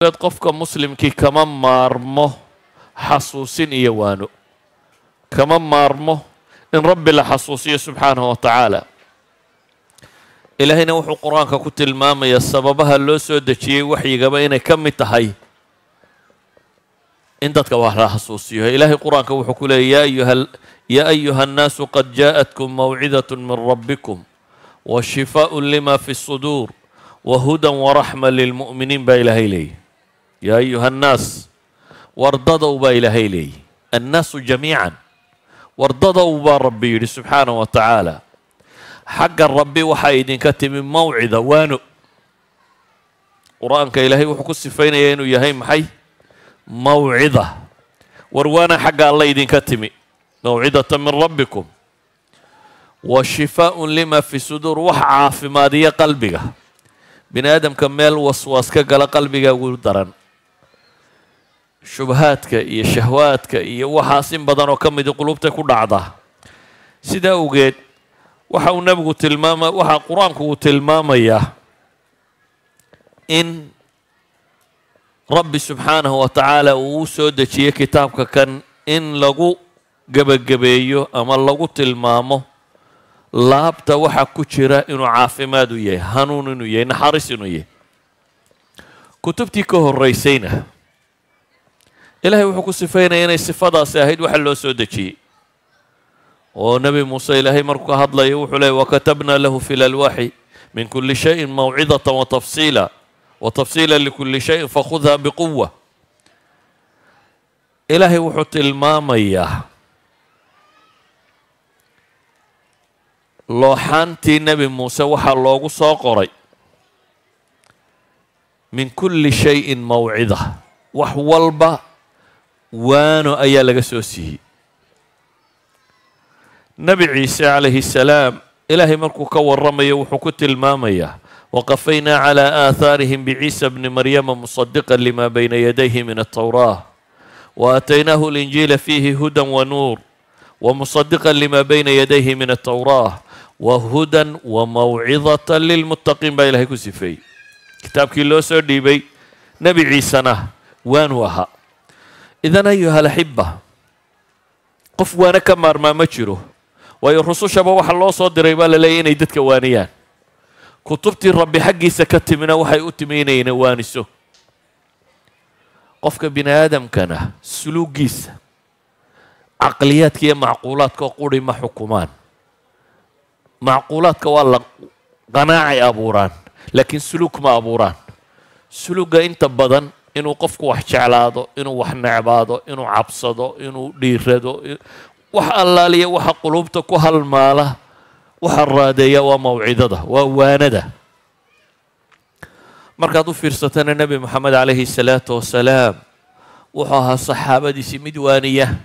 qofka muslimkii kama maarmo xasuusin iyo waano, kama maarmo in rabbi la xasuusiyo subxaanahu wa tacaala. ilaahayna wuxuu qur-aanka ku tilmaamayaa sababaha loo soo dejiyey waxyigaba inay ka mid tahay in dadka wax la xasuusiyo. ilaahay qur-aanka wuxuu ku leeyay yaa ayuha annaasu qad jaa'atkum mawcidatun min rabbikum wa shifaaءun lima fi الsuduur wa hudan waraxma lilmu'miniin baa ilaahay leeyay. yaa ayuha annaas, wardadow baa ilaahay leeyay. annaasu jamiican, wardadow baa rabbi yidhi subxaanahu wa tacaala. xagga rabbi waxaa idinka timi mawcida, waano. qur-aanka ilaahay wuxuu ku sifaynaya inuu yahay maxay? mawcida. war waana xagga alla idinka timi, mawcidatan min rabbikum wa shifaaءun lima fi suduur, wax caafimaadiya qalbiga. bini aadamka meel waswaas ka gala qalbiga ugu daran, shubhaadka iyo shahwaadka iyo waxaas in badan oo ka midi qulubta ku dhacda. sidaa awgeed waxa qur-aanku uu tilmaamayaa in rabbi subxaanahu wa tacaala uu u soo dejiyey kitaabka kan in lagu gebagabeeyo ama lagu tilmaamo laabta waxa ku jira inuu caafimaad u yahay, hanuun inuu yahay, naxariis inuu yahay. kutubtii ka horraysayna ilaahay wuxuu ku sifaynaya inay sifadaasi ahayd waxa loo soo dejiyey. oo nebi muuse ilaahay markuu ka hadlayo wuxuu leeyay wakatabna lahu fi lalwaaxi min kuli shayin mawcidatan watafsiila likuli shayin fakhudha biquwa. ilaahay wuxuu tilmaamayaa looxaantii nebi muuse waxaa loogu soo qoray min kulli shayin mawcida, wax walba waano ayaa laga soo siiyey. nebi ciise calayhi salaam ilaahay markuu ka warramayo wuxuu ku tilmaamayaa waqafaynaa calaa aathaarihim biciisa bni maryama musadiqan lima bayna yadayhi min altawraah waaataynaahu alinjiila fiihi hudan wanuur wamusadiqan lima bayna yadayhi min altawraah wahudan wamawcidatan lilmuttaqiin baa ilahay ku sifeeyey. kitaabkii loo soo dhiibay nebi ciisena waanu ahaa. idan ayuha alaxiba, qof waana ka maarmaa ma jiro, waayo rusushaba waxa loo soo diray baa la leeyahy inay dadka waaniyaan. kutubtii rabbi xaggiisa ka timina waxay u timi inayna waaniso. qofka bini aadamkana suluugiisa caqliyaadka iyo macquulaadka quri ma xukumaan. macquulaadka waa la qanaacay abuuraan, laakiin suluug ma abuuraan. suluugga inta badan inuu qofku wax jeclaado, inuu wax necbaado, inuu cabsado, inuu dhiirado, wax allaaliya waxa qulubta ku halmaala waxa raadeeya waa mawcidada, waa waanada. markaad u fiirsatana nebi moxamed calayhi salaatu wasalaam wuxuu ahaa saxaabadiisii mid waaniya.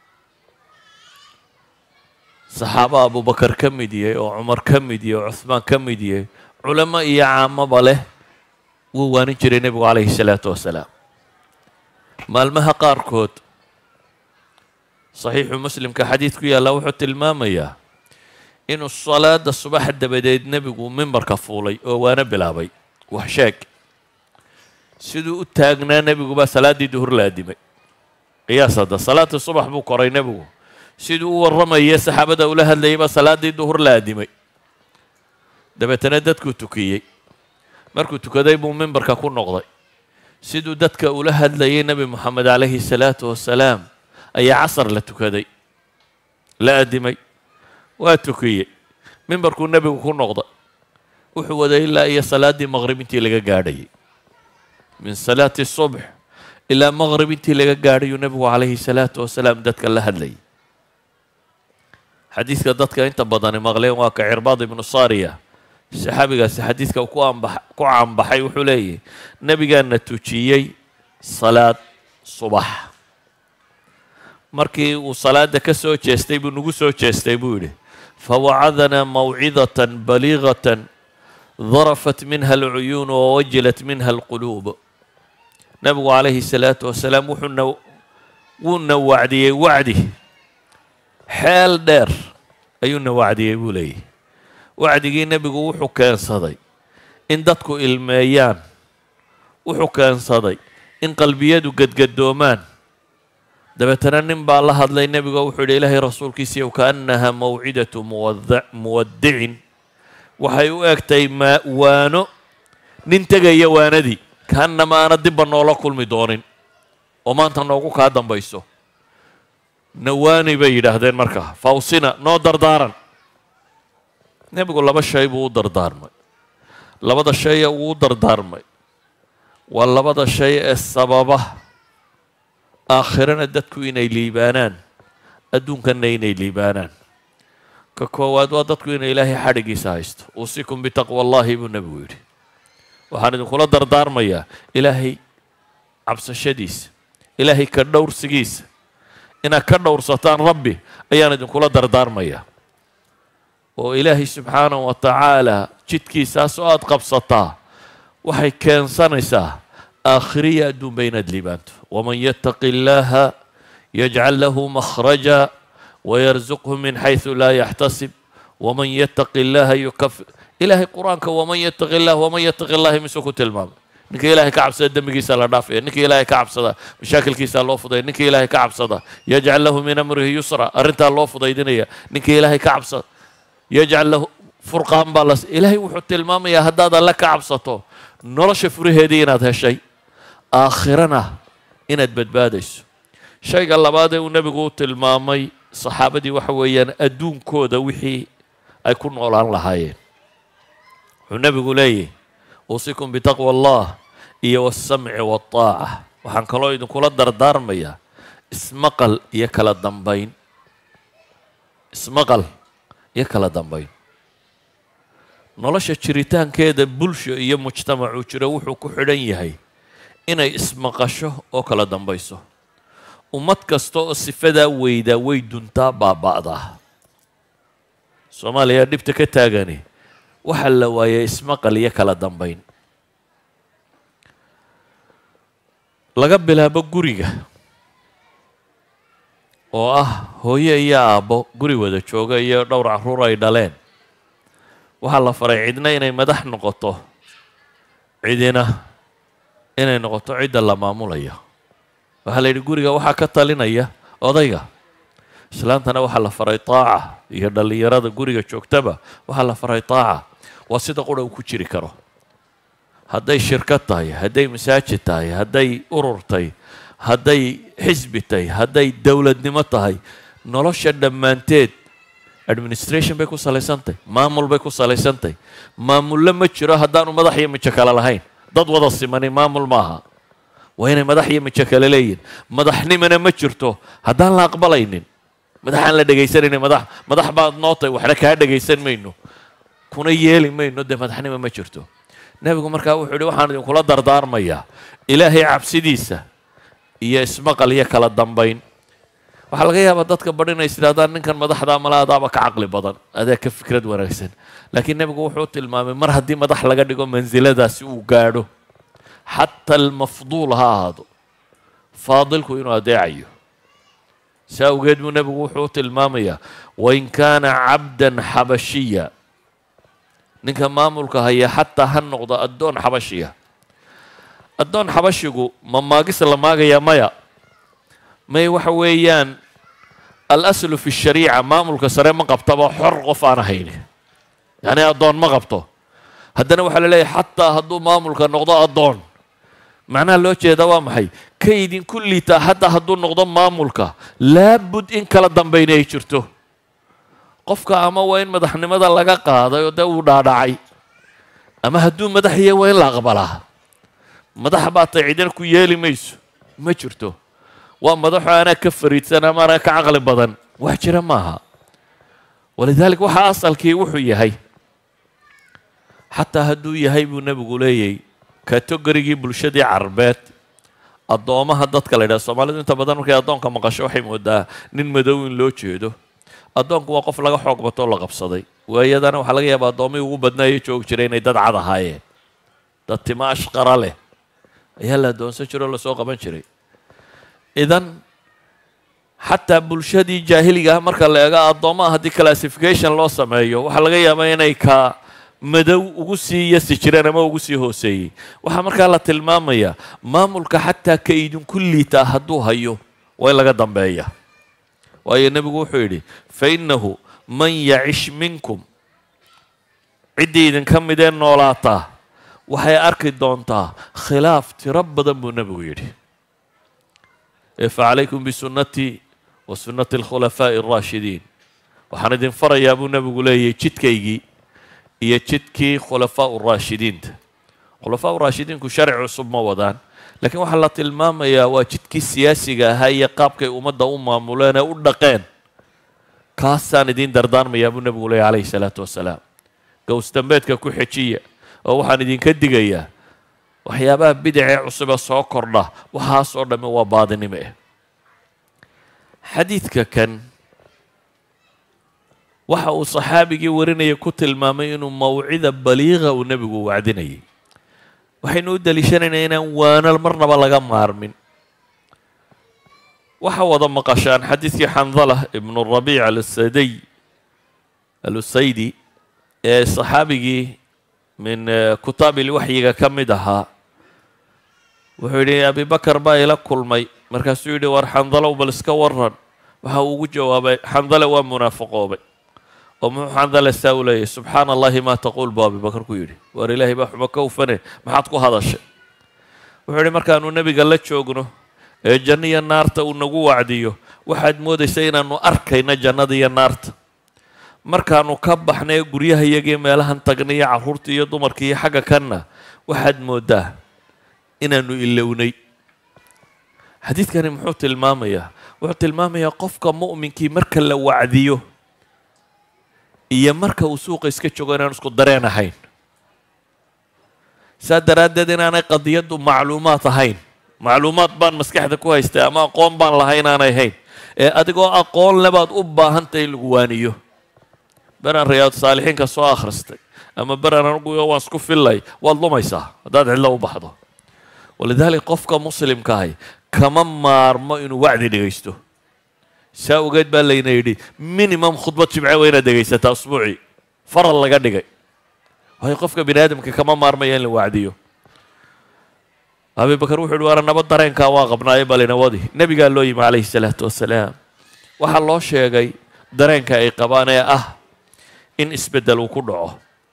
saxaabo abubakar ka mid yahay, oo cumar ka mid yahay, oo cuhmaan ka mid yahay, culamo iyo caamaba leh, wuu waanin jiray nebigu calayhi salaatu wasalaam. maalmaha qaarkood saxiixu muslimka xadiid ku yaalla wuxuu tilmaamayaa inuu salaada subax dabadeed nebigu mimbarka fuulay oo waana bilaabay wax sheeg. siduu u taagnaa nebigu baa salaaddii duhur la addimay. qiyaas hadda salaadii subax buu koray nebigu, siduu u warramaya saxaabada ula hadlayay baa salaaddii duhur la addimay. dabeetana dadkuu tukiyey. markuu tukaday buu mimbarka ku noqday. siduu dadka ula hadlayay nebi moxamed calayhi salaatu wasalaam ayaa casar la tukaday, la addimay, waa tukiyey. mimbarkuu nebigu ku noqday. wuxuu waday ilaa iyo salaaddii maqrib intii laga gaadhayay. min salaati subx ilaa maqrib intii laga gaadhayuu nebigu calayhi salaatu wasalaam dadka la hadlayay. xadiidka dadka inta badani maqleen waa ka cirbaad ibnu saariya. saxaabigaasi xadiidka ku caanbaxay wuxuu leeyahy nebigaana tujiyey salaad subax. markii uu salaada ka soo jeestay buu nagu soo jeestay buu yidhi fawacadanaa mawcidatan baliigatan darafat minha alcuyuun wawajilat minha alquluub. nebigu calayhi salaatu wasalaam wuuna wacdiyey wacdi xeel dheer ayuuna wacdiyey buu leeyahy. wacdigii nebigu wuxuu keensaday in dadku ilmeeyaan, wuxuu keensaday in qalbiyadu gadgadoomaan dabeetana nin baa la hadlay nebiga wuxuu yidhi ilaahay rasuulkiisiiyow kaannaha mawcidatu muwaddicin waxay u egtay waano nin tegaya waanadii kaannama aana dibba noola kulmi doonin oo maanta noogu kaa dambayso nawaani bay yidhaahdeen markaa fawsina noo dardaaran nebigu laba shay buu u dardaarmay labada shay ee uu u dardaarmay waa labada shay ee sababa aakhirana dadku inay liibaanaan adduunkanna inay liibaanaan ka koowaad waa dadku inay ilaahay xadhigiisa haysto uusikum bitaqwa allahi buu nebigu yidhi waxaan idinkula dardaarmayaa ilaahay cabsashadiisa ilaahay ka dhowrsigiisa inaad ka dhowrsataan rabbi ayaan idinkula dardaarmayaa oo ilaahay subxaanahu wa tacaala jidkiisaas oo aad qabsataa waxay keensanaysaa aakhiriya adduunba inaad liibaanto waman yattaqi illaaha yajcal lahu makhraja wayarzuqhu min xaysu laa yaxtasib waman yattaqi illaaha yukafir ilaahay qur-aanka waman yattaqi illahi misuu ku tilmaamay ninka ilaahay ka cabsada dembigiisa la dhaafaya ninka ilaahay ka cabsada mashaakilkiisa loo fudaya ninka ilaahay ka cabsada yajcal lahu min amrihi yusra arrintaa loo fudaydinaya ninka ilaahay ka cabsada yajcal lahu furqaan baa las ilaahay wuxuu tilmaamayaa haddaad alle ka cabsato nolosha furaheedii inaad heshay aakhirana inaad badbaadayso shayga labaad ee uu nebigu u tilmaamay saxaabadii waxa weeyaan adduunkooda wixii ay ku noolaan lahaayeen wuxuu nebigu leeyahy uusikum bitaqwa allah iyo wasamci waataaca waxaan kaloo idinkula dardaarmayaa ismaqal iyo kala dambayn ismaqal iyo kala dambayn nolosha jiritaankeeda bulsho iyo mujtamacuu jiro wuxuu ku xidhan yahay inay ismaqasho oo kala dambayso ummad kasta oo sifadaa weydaa way duntaa baaba'daa soomaaliya dhibta ka taagani waxaa la waayay ismaqal iyo kala dambayn laga bilaabo guriga oo ah hooyo iyo aabbo guri wada jooga iyo dhowr carruur ay dhaleen waxaa la faray cidna inay madax noqoto cidina inay noqoto cidda la maamulayo waxaa la yidhi guriga waxaa ka talinaya odayga islaantana waxaa la faray taaca iyo dhallinyarada guriga joogtaba waxaa la faray taaca waa sida qura uu ku jiri karo hadday shirkad tahay hadday masaajid tahay hadday urur tahay hadday xisbi tahay hadday dowladnimo tahay nolosha dhammaanteed administration bay ku salaysantahy maamul bay ku salaysantahy maamulle ma jiro haddaanu madax iyo mijo kale lahayn dad wada simani maamul maaha waa inay madax iyo mijo kale leeyihin madaxnimana ma jirto haddaan la aqbalaynin madaxaan la dhegaysanaynin madax baad noo tahay waxna kaa dhegaysan mayno kuna yeeli mayno dee madaxnimo ma jirto nebigu markaa wuxuu yihi waxaan idinkula dardaarmayaa ilaahay cabsidiisa iyo ismaqal iyo kala dambayn waxaa laga yaabaa dadka badh inay isdhahdaan ninkan madaxda mala adaaba ka caqli badan adaa ka fikrad wanaagsan laakiin nebigu wuxuu tilmaamay mar haddii madax laga dhigo mansiladaasi uu gaadho xataa almafduul ha ahaado faadilku inuu adeecayo saa awgeed buu nebigu wuxuu tilmaamayaa wain kaana cabdan xabashiya ninka maamulka haya xataa ha noqdo addoon xabashiya addoon xabashigu ma maagis la maagayaa maya may waxa weeyaan alaslu fi shariica maamulka sare ma qabtaba xor qof aan ahayni yacni addoon ma qabto haddana waxaa la leeyahay xataa hadduu maamulka noqdo addoon macnaha loo jeedaa waa maxay ka idinku liitaa hataa hadduu noqdo maamulka laabud in kala dambayna ay jirto qofka ama waa in madaxnimada laga qaaday oo dee uu dhaadhacay ama hadduu madax yahay waa in la aqbalaa madax baa tay cidina ku yeeli mayso ma jirto waa madaxo anaa ka fariidsan ama anaa ka caqli badan wax jira maaha walidalik waxaa asalkii wuxuu yahay xataa hadduu yahay buu nebigu leeyay kategorigii bulshadii carbeed addoomaha dadka la yidhaha soomaalidu inta badan markay addoonka maqasho waxay moodaa nin madow in loo jeedo addoonku waa qof laga xoog batoo la qabsaday waayadana waxaa laga yaabaa addoomihii ugu badnaayo joogi jiray inay dad cad ahaayeen dad tima ashqara leh ayaa la addoonsan jiro o lasoo qaban jiray idan xataa bulshadii jaahiliga ah marka la eego addoomaha haddii classification loo sameeyo waxaa laga yaabaa inay ka madow ugu sii yasi jireen ama ugu sii hooseeyey. waxaa markaa la tilmaamayaa maamulka xataa ka idinku liitaa hadduu hayo waa in laga dambeeya. waayo nebigu wuxuu yidhi fainahu man yacish minkum ciddii idinka midee noolaataa waxay arki doontaa khilaaf tiro badan buu nebigu yidhi. facalaykum bisunnatii wa sunnati alkhulafaa'i alraashidiin. waxaan idin farayaa buu nebigu leeyahay jidkaygii iyo jidkii khulafaa'u raashidiinta. khulafaa'u raashidiinku sharci cusub ma wadaan, laakiin waxaa la tilmaamayaa waa jidkii siyaasiga ahaa iyo qaabkay ummadda u maamuleen ee u dhaqeen. kaasaan idiin dardaarmayaa buu nebigu leeyahy calayhi salaatu wasalaam. gowsdambeedka ku xejiya oo waxaan idinka digayaa waxyaabaha bidacee cusube soo kordha waxaasoo dhammi waa baadinimo ah. xadiidka kan waxa uu saxaabigii warinaya ku tilmaamay inuu mawcida baliiqa uu nebigu wacdinayay. waxaynu u daliishanaynaa inaan waanal marnaba laga maarmin. waxa wada maqashaan xadiidkii xandala ibnu rabiic alusaydi ee saxaabigii min kutaabilwaxyiga ka mid ahaa. wuxuu yidhi abi bakar baa ila kulmay, markaasuu yidhi war xandalow bal iska waran. waxa uu ugu jawaabay xandale waa munaafiqoobay. oo muxuu xandale saa u leeyahy subxaana allahi maa taquul buu abi bakar ku yidhi war ilaahay baa xumo ka ufane maxaad ku hadashay. wuxuu yidhi markaanu nebiga la joogno ee janno iyo naarta uu nagu wacdiyo waxaad moodaysa inaanu arkayna jannada iyo naarta. markaanu ka baxnay guryaha iyagii meelahan tagnay iyo carruurtii iyo dumarkii iyo xagga kanna waxaad mooddaa inaanu ilownay. xadiidkani muxuu tilmaamayaa? wuxuu tilmaamayaa qofka mu'minkii marka la wacdiyo iyo marka uu suuqa iska joogo inaan isku dareen ahayn. saa daraaddeed inaanay qadiyaddu macluumaad ahayn. macluumaad baan maskaxda ku haystay ama aqoon baan lahay inaanay ahayn, ee adigoo aqoon le baad u baahantahay in lagu waaniyo. beraan riyaadu saalixiinka soo akhristay ama beraan anugu waan isku fillay waad lumaysaa haddaad cidlo u baxdo. walidaalika qofka muslimka ahi kama maarmo inuu wacdi dhegaysto. saa ogeed baa layna yidhi minimum khudbad jimce waa inaad dhegaysataa usbuucii, faral laga dhigay. waayo qofka bini aadamka kama maarmaya in la wacdiyo. abi bakar wuxuu yidhi waana nabad dareenkaa waa qabnaayo balina wadi. nebigaa loo yimi calayhi salaatu wasalaam. waxaa loo sheegay dareenka ay qabaan ee ah in isbeddel uu ku dhaco.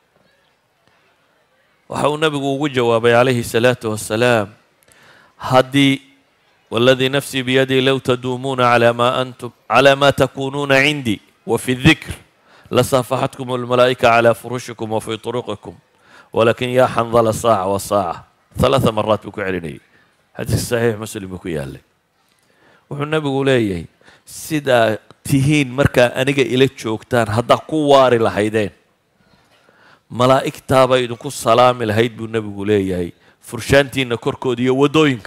waxa uu nebigu ugu jawaabay calayhi salaatu wasalaam haddii والذي نفسي بيدي لو تدومون على ما تكونون عندي وفي الذكر لصافحتكم الملائكة على فرشكم وفي طرقكم ولكن يا حنظل ساعة وساعة 3 مرات بكو عليني. حديث صحيح مسلم بكو يالي. وحو النبي قولي سيدا تهين مركا أنيقا إليك شوكتان هدا قواري لحيدين ملائك تابا يدنكو السلام الهيد بالنبي قولي فرشانتين كوركو دي ودوينك.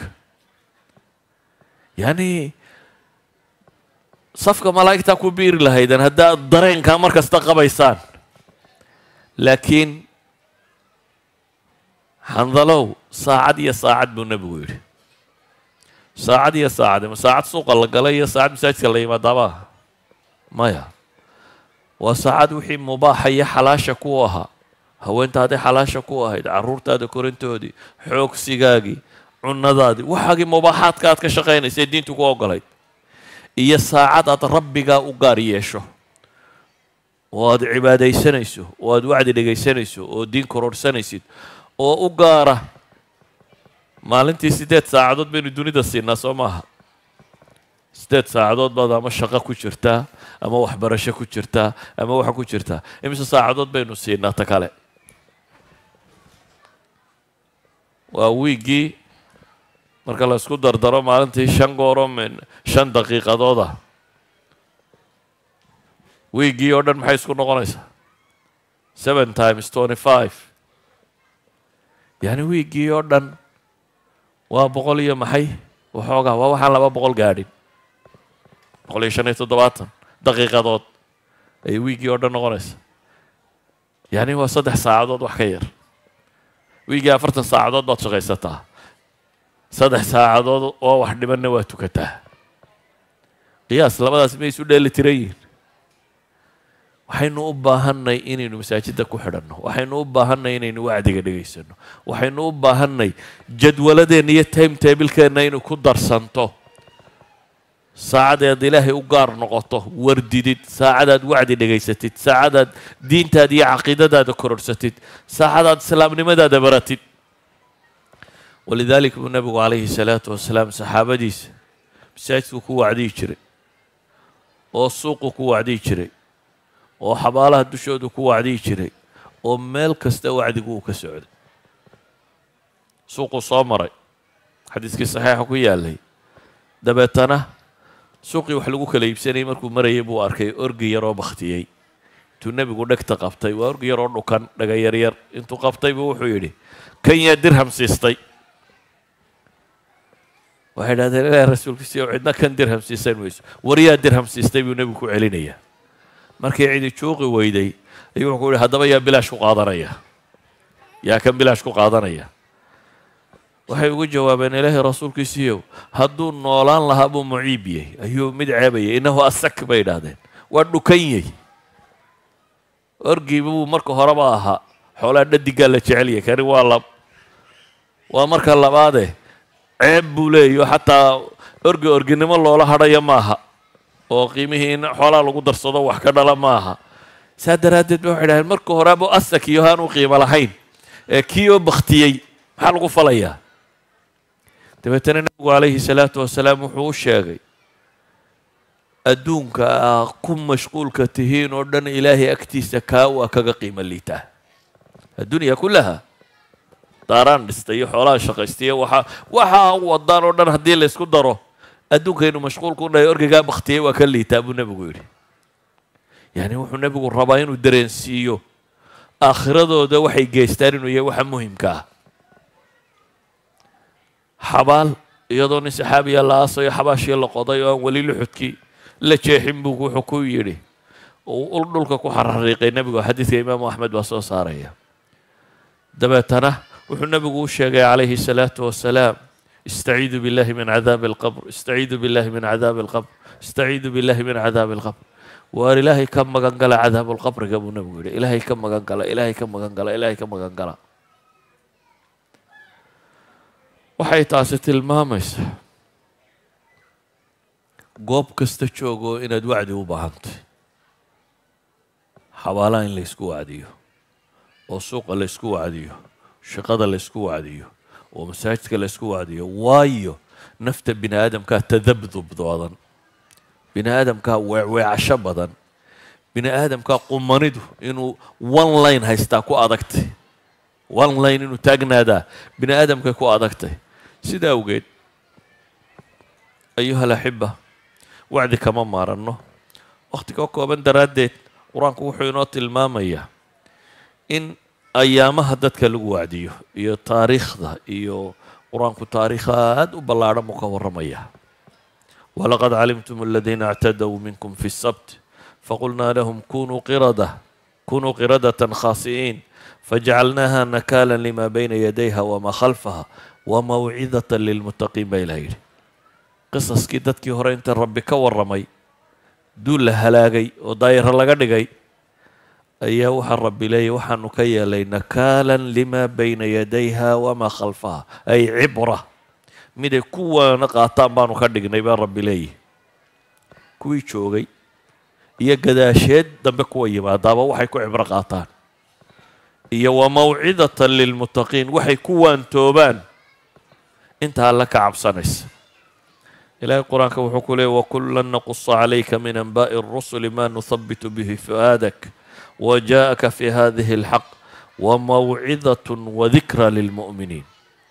يعني صفقة ملائكة كبير لهيدن هدا الضرين كان مركز تقبيسان. لكن حنظلو ساعد يا ساعد بالنبي ساعد يا ساعد ما ساعد سوق الله قال يا ساعد مساعد قال ما دابا ما يا وساعد وحي مباح يا حلاشة كوها هو انت هذه حلاشة كوها هيد عرورت هذا كورنتو دي حوك سيقاقي cunadaadii waxaagii mubaaxaadka aad ka shaqaynaysay diintu ku ogolayd iyo saacad aad rabbigaa u gaar yeesho oo aad cibaadaysanayso oo aad wacdi dhegaysanayso oo diin kororsanaysid oo u gaara. maalintii 8 saacadood baynu dunida siinaa soo maaha. 8 saacadood baad ama shaqo ku jirtaa ama waxbarasho ku jirtaa ama waxa ku jirtaa. imise saacadood baynu siinaa ta kale? waa wiigii marka la isku dardaro maalintii 5 gooro min 5 daqiiqadood ah. wiigii oo dhan maxay isku noqonaysaa 7 times 25. yani wiigii oo dhan waa 100 iyo maxay waxoogaa waa waxaan 200 gaadhin 175 daqiiqadood ay wiigii oo dhan noqonaysaa. yani waa 3 saacadood wax ka yar. wiigii 40 saacadood baad shaqaysataa, 3 saacadood oo wax dhimanna waa tukataa. qiyaas labadaas ma isu dheeli tiran yihiin. waxaynu u baahanay inaynu masaajidda ku xidhanno, waxaynu u baahanay inaynu wacdiga dhegaysanno, waxaynu u baahanay jadwaladeenna iyo timetable-keenna inuu ku darsanto saacadaad ilaahay u gaar noqoto, wardidid, saacadaad wacdi dhegaysatid, saacadaad diintaada iyo caqiidadaada kororsatid, saacadaad islaamnimadaada baratid. walidaalika buu nabigu calayhi salaatu wasalaam saxaabadiisa masaajidku ku wacdiyi jiray, oo suuqu ku wacdiyi jiray, oo xabaalaha dushoodu ku wacdiyi jiray, oo meel kasta wacdigu uu ka socday. suuquu soo maray, xadiiskii saxiixa ku yaalay, dabeetana suuqii wax lagu kala iibsanayay markuu marayay buu arkay orgi yaroo bakhtiyey. intuu nebigu dhegta qabtay, waa orgi yaroo dhukan dhaga yaryar, intuu qabtay buu wuxuu yidhi kan yaa dirham siistay. waxay idhahdeen ilaahay rasuulkiisiiyo cidna kan dirham siisan mayso. waryaa dirham siistay buu nebigu ku celinayaa. markii cidi juuqi weyday ayuu wuxuu yidhi haddaba yaa bilaash ku qaadanaya, yaa kan bilaash ku qaadanaya. waxay ugu jawaabeen ilaahay rasuulkiisiiyow hadduu noolaan lahaa buu muciib yahay, ayuu mid ceebayay, innahu asak bay idhaahdeen, waa dhukan yahy. orgii buu marka horeba ahaa xoolaa dhadigaa la jecel yahay, kani waa marka labaadee ceeb buu leeyahy, xataa orginimo loola hadhaya maaha, oo qiimihii in xoolaa lagu darsado wax ka dhala maaha. saa daraaddeed ba waxay idhahdeen marka horeaba asak iyo haanu qiimo lahayn, ee kii oo baktiyey maxaa lagu falayaa? dabeetana nabigu calayhi salaatu wasalaam wuxuu u sheegay adduunka aa ku mashquulka tihiin oo dhan ilaahay agtiisa kaa waa kaga qiimo liitaa. addunya kullaha daaraan dhistay iyo xoolaha shaqaystay iyo waxaa wadaan oo dhan haddii la isku daro adduunkaynu mashquulku dhahay orgigaa baktiyey waa ka liitaa buu nebigu yidhi. yani wuxuu nebigu rabaa inuu dareensiiyo aakhiradooda waxay geystaan inuu yahay waxa muhimka ah. xabaal iyadoo nin saxaabiya la aasayo xabaashii la qoday oo aan weli luxudkii la jeexin buu wuxuu ku yidhi ul dhulka ku xarariiqay nebigu. xadiidka imaamu axmed baa soo saaraya. dabeetana wuxuu nebigu u sheegay calayhi salaatu wasalaam istaciidu billahi min cadaabi alqabr, istaciidu billahi min cadaabi alqabr, istaciidu billahi min cadaabi alqabr. waar ilaahay ka magan gala cadaabulqabriga buu nebigu yidhi. ilaahay ka magan gala, ilaahay ka magan gala, ilaahay ka magan gala. waxay taasi tilmaamaysaa goob kasta joogoo inaad wacdi u baahantay. xabaalaha in laysku wacdiyo, oo suuqa laysku wacdiyo, shaqada laysku wacdiyo, oo masaajidka laysku wacdiyo. waayo nafta bini aadamkaa tadabdub badan, bini aadamkaa weecweecasho badan, bini aadamkaa qumanidu inuu one line haystaa ku adagtay, one line inuu taagnaadaa bini aadamkay ku adagtay. sidaa awgeed ayuha alaxiba wacdi kama maaranno. wakhtiga kooban daraaddeed qur-aanku wuxuu inoo tilmaamayaa in ayaamaha dadka lagu wacdiyo iyo taariikhda, iyo qur-aanku taariikha aad u ballaadhan buu ka warramaya. walaqad calimtum aladiina اctadow minkum fi الsabt faqulnaa lahum kunuu qiradatan khaasi'iin fajacalnaaha nakala lima bayna yadayha wama khalfaha wamawcidata lilmuttaqiin baa ilaha yidhi. qisaskii dadkii hore inta rabbi ka warramay duul la halaagay oo daayiro laga dhigay ayaa waxaa rabbi leeyahy waxaanu ka yeelay nakaalan lima bayna yadayha wamaa khalfaha, ay cibra, miday kuwaana qaataan baanu ka dhignay baa rabbi leeyahy. kuwii joogay iyo gadaasheed dambe kuwa yimaadaaba waxay ku cibro qaataan, iyo wamawcidatan lilmuttaqiin waxay ku waantoobaan inta alla ka cabsanaysa. ilaahay qur-aanka wuxuu ku leeyay wakullan naqusu calayka min anbaa'i الrusuli ma nuhabitu bihi fu'aadak wajaa'aka fi hadihi اlxaq wamawcidatun wadikra lilmu'miniin.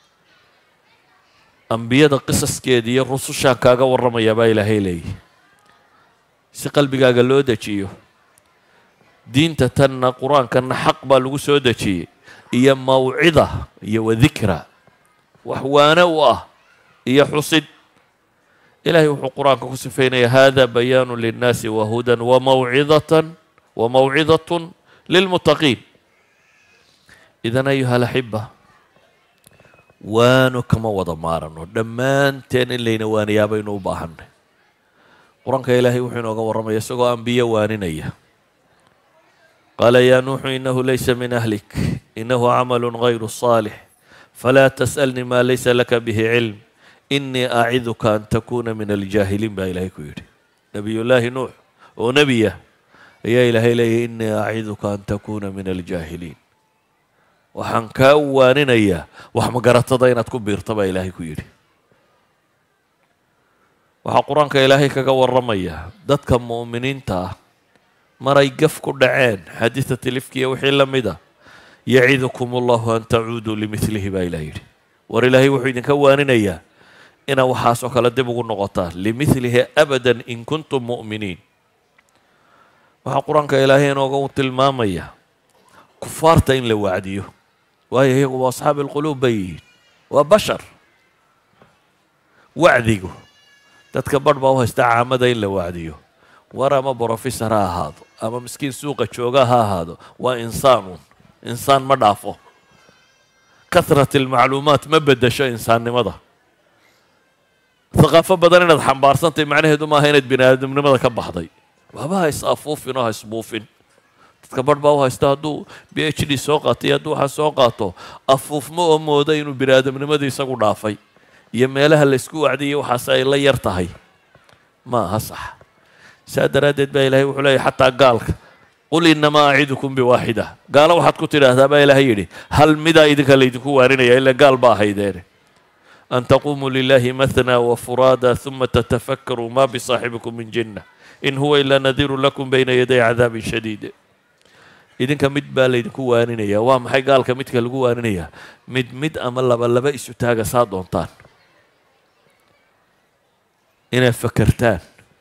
ambiyada qisaskeeda iyo rusushaan kaaga warramaya baa ilaahay leeyahy si qalbigaaga loo dejiyo. diinta tanna qur-aankanna xaq baa lagu soo dejiyey, iyo mawcida iyo wadikra, wax waane u ah iyo xusid. ilaahay wuxuu qur-aanka ku sifaynaya hada bayaanu linnaasi wahudan wamawcidatun lilmuttaqiin. idan ayuha alaxiba waanu kama wada maarano, dhammaanteen in layna waaniyaa baynu u baahanay. qur-aanka ilaahay wuxuu inooga warramaya isagoo ambiye waaninaya, قال يا نوح إنه ليس من أهلك إنه عمل غير صالح فلا تسألني ما ليس لك به علم إني أعظك أن تكون من الجاهلين بإلهك يري نبي الله نوح ونبيه يا إلهي لي إني أعظك أن تكون من الجاهلين وحن كواننا إياه وحن قرأت ضينة كبير طبع إلهك يري وحن قرآنك إلهي كقور رميه ضدك مؤمنين تا مرة يقف كل عين حديثة الإفكية وحي لمده يعظكم الله أن تعودوا لمثله بإلهي ورإلهي وحيد كواننا إياه إنا وحاسوك لدبقوا النغطاء لمثله أبدا إن كنتم مؤمنين وحا قرآنك إلهي نوغو تلمامية كفارتين لوعديه وهي أصحاب القلوب بيين وبشر وعديه تتكبر بوها استعامدين لوعديه ورا ما بروفيسور هذا أما مسكين سوق الشوقة هذا إنسان ما ضعفه كثرة المعلومات ما بده شيء إنسان مضى ثقافة بدننا حنبار سنتي معناه دوما هينت بنا آدم نمضى كبحضي وهذا يسافوف نها يسبوفين تتكبر بوها يستهدو PhD سوقاتي يدوها سوقاته أفوف مو دينو بنا آدم نمضى يسقو ضعفي يميلها اللي سكو عدي وحساي لا يرتهي ما هصح سادرادت بإلهي وحلي حتى قالك قل إنما أعدكم بواحدة قال واحد كتير هذا بإلهي يدي هل مدى إيدك اللي تكون واريني إلا قال باهي ديري أن تقوموا لله مثنى وفرادى ثم تتفكروا ما بصاحبكم من جنة إن هو إلا نذير لكم بين يدي عذاب شديد إذن كمد بالي تكون واريني وام حي قال كمد كالقوا واريني مد أملا بلا بيسو تاقى صادون طان إنا فكرتان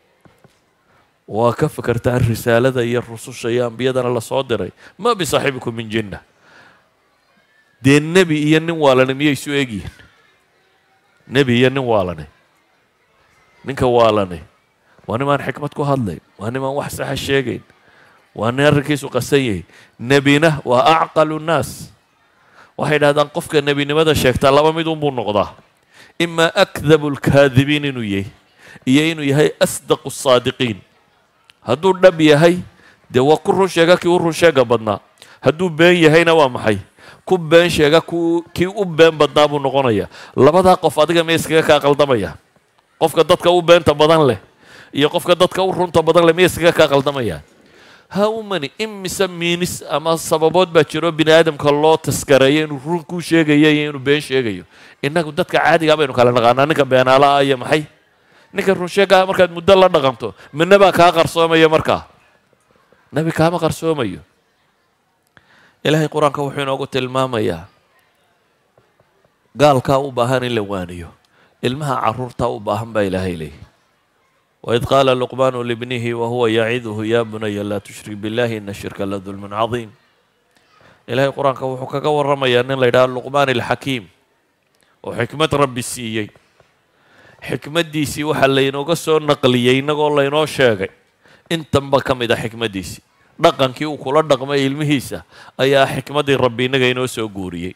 وكفكرتان رسالة هي الرسول شيئا بيدنا الله صادري ما بصاحبكم من جنة دي النبي ينوالنا ميسو يجين نبي ينوالنا نك والنا وانا ما حكمتكم هذلي وانا ما وحسح الشيقين وانا ركيس قسيه نبينا وأعقل الناس واحد هذا نقفك النبي نماذا شيكتا الله ما يدون بالنقضة إما أكذب الكاذبين إنه إنه يهي أصدق الصادقين هدو النبي يهي دي وكل شيء كي ورو شيء بدنا هدو بين يهي نوام حي كوب بين شيء كي أوب بين بدنا بنقونيا لبدا قف أديك ميسك كأقل دمية قف كدت كأوب بين تبدن له يقف كدت كأورون تبدن له ميسك كأقل دمية هاو مني إم مسمينس أما السببات بتشرو بني آدم كله تسكرين ورون كل شيء جايين وبين شيء جايو إنك كدت كعادي قبل نقول نغانا نك بين على أي محي نك الرشاقة مركز مدلل نغمته من نبى كاغر صومية مركا نبي كام غر صومية إلهي قرآن كوحين وقلت المامية قال كاو بهان اللوانيو المها عرورتا وباهم بإلهي ليه وإذ قال لقمان لابنه وهو يعظه يا بني لا تشرك بالله إن الشرك لظلم عظيم إلهي قرآن كوحكا ورمي أن لقمان الحكيم وحكمة ربي السيئي xikmaddiisii waxaa laynooga soo naqliyey innagoo laynoo sheegay intanba ka mid a xikmaddiisii dhaqankii uu kula dhaqmay ilmihiisa ayaa xikmaddii rabbi innaga inoo soo guuriyey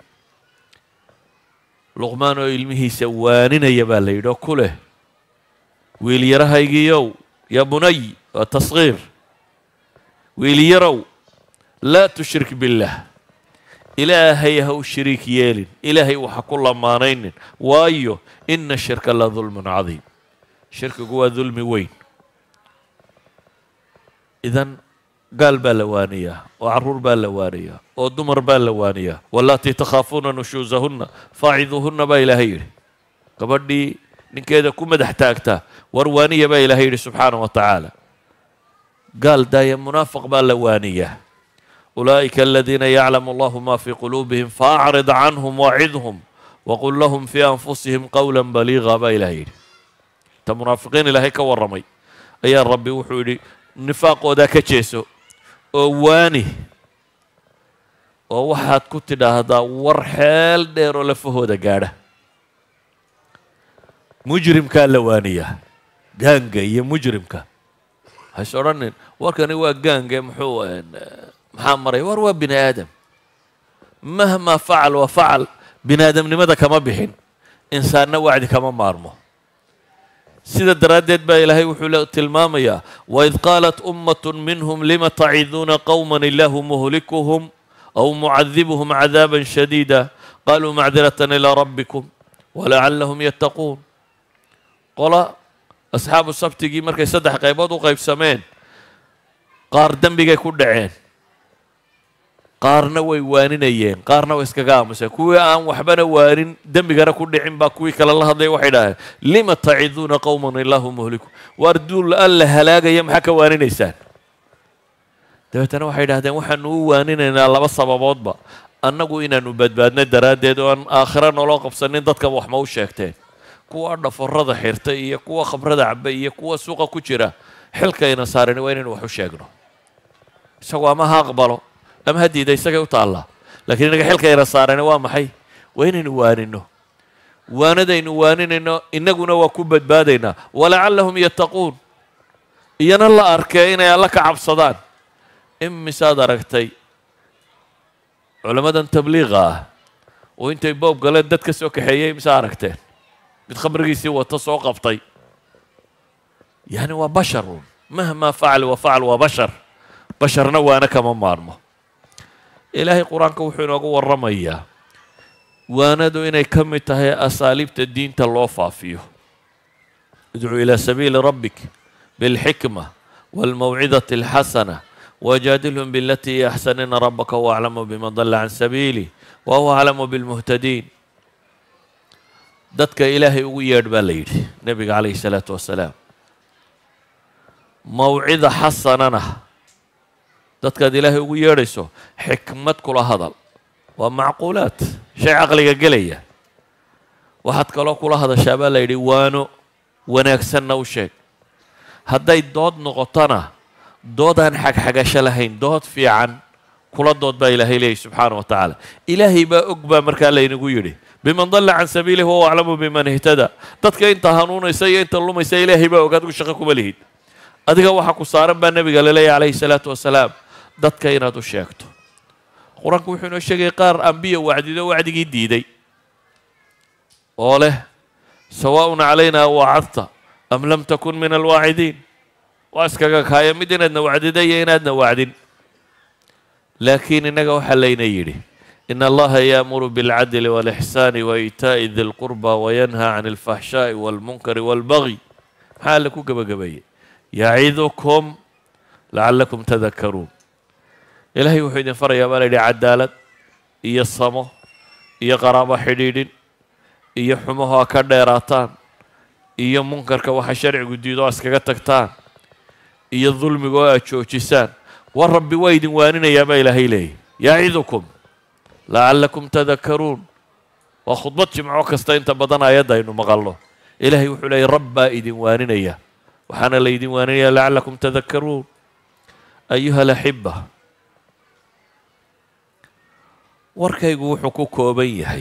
luqmaan oo ilmihiisa waaninaya baa la yidhi oo ku leh wiilyarahaygiiyow yaa bunay waa tasgiir wiilyarow laa tushrik billaah إلهي هو شريك يالين إلهي وحكو الله مانين وايو إن الشرك لظلم عظيم شرك جوا ظلم وين إذن قال بالوانية وعرور بالوانية ودمر بالوانية واللاتي تخافون نشوزهن فاعذوهن بإلهي كبدي نكيدا كم دحتاجتا وروانية بإلهي سبحانه وتعالى قال دايما منافق بالوانية أولئك الذين يعلم الله ما في قلوبهم فأعرض عنهم وعظهم وقل لهم في أنفسهم قولا بليغا بإلهي تمنافقين إلهي كورمي أي ربي وحولي نفاق وذاك جيسو وواني وواحد كنت هذا ورحال ديرو لفه دا قاعدة مجرم كان لوانية جانجا يا مجرم كان هشورن وكان هو جانجا محو محمري وروى بني آدم مهما فعل وفعل بني آدم لماذا كما بحين إنسان وعد كما مارمو sida daraaddeed baa ilaahay wuxuu tilmaamayaa waid qaalat ummatun minhum lima taciduuna qowman ilaahu muhlikuhum aw mucadibuhum cadaaban shadiida qaluu macdiratan ilaa rabbikum walacallahum yattaquun qola asxaabu sabtigii markay saddex qaybood u qaybsameen qaar dembigay ku dhaceen qaarna way waaninayeen qaarna way iskaga aamuseen kuwii aan waxbana waanin dembigana ku dhicin baa kuwii kale la hadlaya waxay dhaheen lima taciduuna qowman ilaahu muhliku waar duul alla halaagaya maxaa ka waaninaysaan dabeetana waxay dhahdeen waxaanu u waaninaynaa laba sababoodba annagu inaanu badbaadno daraaddeed oo aan aakhira noloo qabsanin dadka wax ma u sheegteen kuwa dhaforada xirta iyo kuwa khamrada cabba iyo kuwa suuqa ku jira xilkayna saaran waa inaynu wax u sheegno isagoo ama ha aqbalo ama ha diida isagay u taallaa laakiin inaga xilkayna saarani waa maxay waa inaynu waanino waanadaynu waaninayno innaguna waa ku badbaadaynaa walacallahum yattaquun iyana la arkee inay alla ka cabsadaan imisaad aragtay culammadan tabliiqa ah oo intay boob galeen dad ka soo kaxeeyey imisaa aragteen mid khamrigiisii wata soo qabtay yani waa basharun mahmaa facal wa facal waa bashar basharna waana kama maarmo ilaahay qur-aanka wuxuu inoogu warramayaa waanadu inay ka mid tahay asaaliibta diinta loo faafiyo idcuu ilaa sabiili rabbik bilxikma waalmawcidati alxasana wajaadilhum bilatii hiya axsan ina rabbaka huwa aclamu biman dalla can sabiilih wa huwa aclamu bilmuhtadiin dadka ilaahay ugu yeedh baa la yidhi nebiga calayhi salaatu wasalaam mawcida xasanana dadkaad ilaahay ugu yeedhayso xikmad kula hadal waa macquulaad shay caqliga gelaya waxaad kaloo kula hadashaa baa la yidhi waano wanaagsanna u sheeg hadday dood noqotona dood aan xagxagasho lahayn dood fiican kula dood baa ilaahay leeyahy subxaana wa tacaala ilaahay baa og baa markaa laynagu yidhi biman dalla can sabiilih wahuwa aclamu biman ihtada dadka inta hanuunaysa iyo inta lumaysa ilaahay baa og adigu shaqo kuma lihid adiga waxa ku saaran baa nebiga laleeyahy calayhi salaatu wasalaam dadka inaad u sheegto qur-aanku wuxuu inoo sheegay qaar ambiya wacdido wacdigii diiday oo leh sawaaءun calayna wacadta am lam takun min alwaacidiin waa iskaga kaaya mid inaadna wacdida iyo inaadna wacdin laakiin innaga waxaa layna yidhi in allaha yaamuru biاlcadli wاlixsaani waitaa'i di lqurba wayanhaa can alfaxshaa'i wاlmunkari wاlbagyi maxaa alle ku gebagabeeyey yacidukum lacallakum tadakaruun ilaahay wuxuu idin farayaa baa la yidhi cadaalad iyo samo iyo qaraabo xidhiidhin iyo xumaho a ka dheeraataan iyo munkarka waxa sharcigu diido o iskaga tagtaan iyo dulmiga oo aad joojisaan war rabbi waa idin waaninayaa baa ilaahay leeyahy yacidukum lacallakum tadakaruun waa khudbad jimco kasta inta badan aayadda aynu maqalno ilaahay wuxuu leeyahy rab baa idin waaninaya waxaana la idin waaninaya lacallakum tadakaruun ayuha alaxiba warkaygu wuxuu ku kooban yahay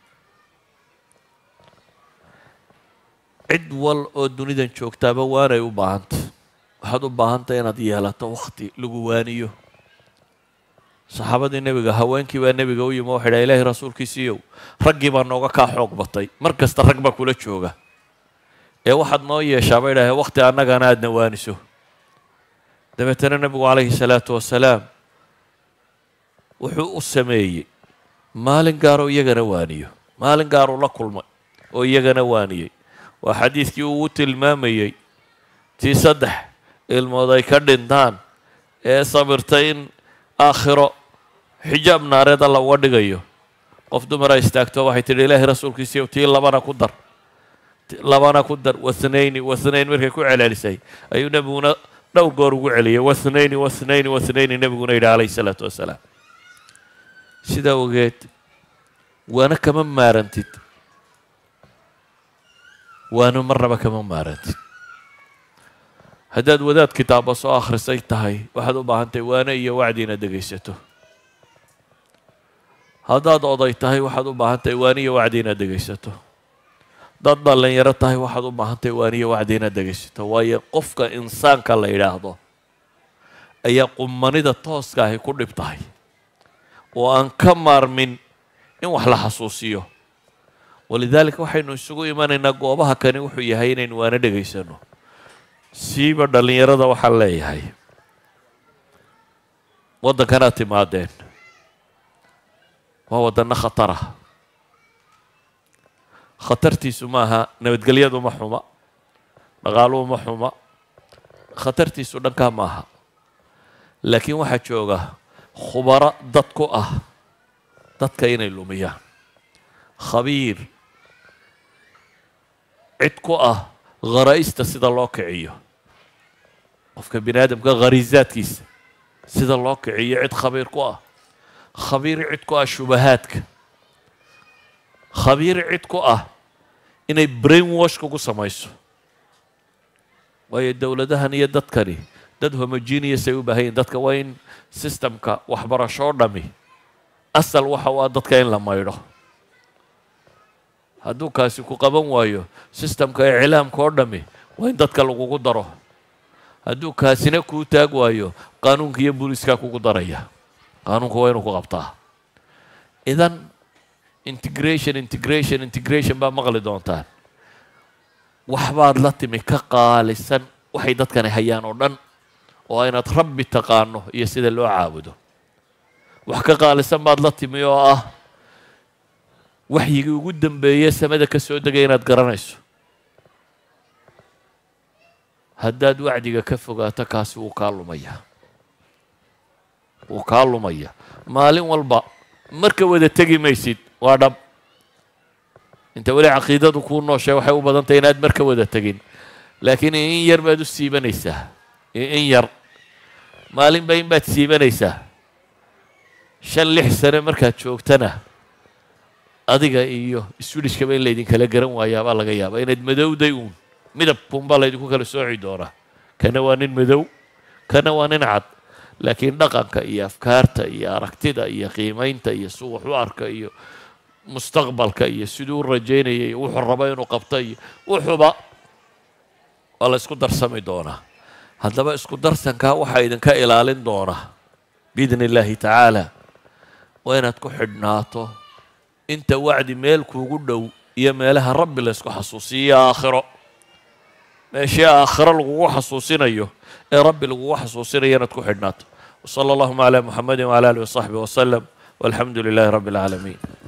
cid wal oo dunidan joogtaaba waanay u baahantay waxaad u baahantay inaad yeelato wakhti lagu waaniyo saxaabadii nebiga haweenkii baa nebiga u yimi waxay dhahay ilaahay rasuulkiisiiyow raggii baa nooga kaa xoog batay mar kasta rag baa kula jooga ee waxaad noo yeeshaa bay dhahay wakhti annagana aadna waaniso dabeetana nebigu calayhi salaatu wasalaam wuxuu u sameeyey maalin gaaroo iyagana waaniyo maalin gaaruu la kulmay oo iyagana waaniyey waa xadiidkii uu u tilmaamayey tii 3 ilmood ay ka dhintaan ee sabirtay in aakhiro xijaab naareed alla uga dhigayo qof dumara istaagto waxay tidhi ilaahay rasuulkiisiiyow tii labana ku dar wathnayni markay ku celcelisay ayuu nebiguna dhowr goor ugu celiyay wathnayni nebiguna yidhi calayhi salaatu wasalaam sidaa ogeed waana kama maarantid waana marnaba kama maarantid haddaad wadaad kitaaba soo akhrisay tahay waxaad u baahantahay waana iyo wacdi inaad dhegaysato haddaad oday tahay waxaad u baahantahay waana iyo wacdi inaad dhegaysato haddaad dhallinyaro tahay waxaad u baahantahay waana iyo wacdi inaad dhegaysato waayo qofka insaanka la yidhaahdo ayaa qumanida tooska ahi ku dhib tahay oo aan ka maarmin in wax la xasuusiyo walidaalika waxaynu isugu imanaynaa goobaha kani wuxuu yahay inaynu waana dhegaysano siiba dhallinyarada waxaan leeyahay waddankanaad timaadeen waa waddanno khatar ah khatartiisu maaha nabadgelyadu ma xuma dhaqaaluhu ma xuma khatartiisu dhankaa maaha laakiin waxaa jooga khubaro dad ku ah dadka inay lumiyaan khabiir cid ku ah kharaa'ista sida loo kiciyo qofka bini aadamka khariisaadkiisa sida loo kiciyo cid khabiir ku ah khabiir cid ku ah shubahaadka khabiir cid ku ah inay brain wash kugu samayso waayo dowladahan iyo dadkani dad homogeneous ay u baahan yihin dadka waa in systemka waxbarashoo dhami asal waxa u ah dadka in la maydho hadduu kaasi ku qaban waayo systemka iclaamka oo dhami waa in dadka lagugu daro hadduu kaasina kuu taag waayo qaanuunka iyo booliiskaa kugu daraya qaanuunka waa inuu ku qabtaa idan integration baa maqli doontaan waxbaad la timi ka qaalisan waxay dadkani hayaan oo dhan oo inaad rabbi taqaano iyo sida loo caabudo wax ka qaalisan baad la timi oo ah waxyigii ugu dambeeye samada ka soo degay inaad garanayso haddaad wacdiga ka fogaato kaasi wuu kaa lumaya maalin walba marka wada tegi maysid waa dhab inta weli caqiidadu kuu nooshay waxay u badan tahay inaad marka wada tegin laakiin in yar baad u siibanaysaa in yar maalinba in baad siibanaysaa 5-6 sane markaad joogtana adiga iyo iswidhishkaba in laydinkala garan waayaabaa laga yaabaa inaad madowday uun midabkunbaa laydinku kala sooci doonaa kana waa nin madow kana waa nin cad laakiin dhaqanka iyo afkaarta iyo aragtida iyo qiimaynta iyo suu wax u arka iyo mustaqbalka iyo siduu u rajaynaya iyo wuxuu raba inuu qabto iyo wuxuuba waa la isku darsami doonaa haddaba isku darsankaa waxaa idinka ilaalin doonaa biidni illaahi tacaala waa inaad ku xidhnaato inta wacdi meel kuugu dhow iyo meelaha rabbi la isku xasuusiyo aakhiro meeshii aakhiro lagugu xasuusinayo ee rabbi lagugu xasuusinayo inaad ku xidhnaato وصلى اللهم على محمد وعلى آله وصحبه وسلم والحمد لله رب العالمين